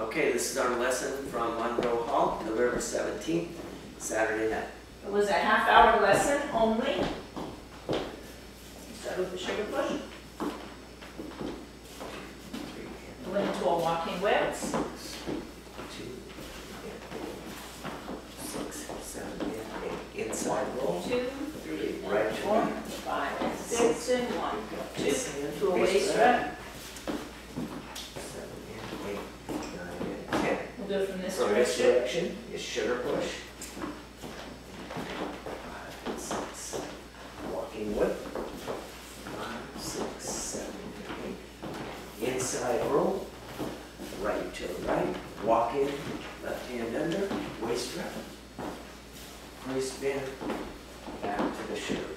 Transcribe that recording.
Okay, this is our lesson from Monroe Hall, November 17th, Saturday night. It was a half-hour lesson only. Start with the sugar push. We went into a walking wedge. 2, 6, 7, 8. Inside roll. 2, 3, Right, 4, 5, 6, and 1. 2 to a waist rep. 7, 8, 9, 10. We'll do it from this From this direction. direction is sugar push. 5, 6. Walking whip. 5, 6, 7, 8. Inside roll. Right to right. Walk in. Left hand under. Waist rep. Waist bend. Back to the sugar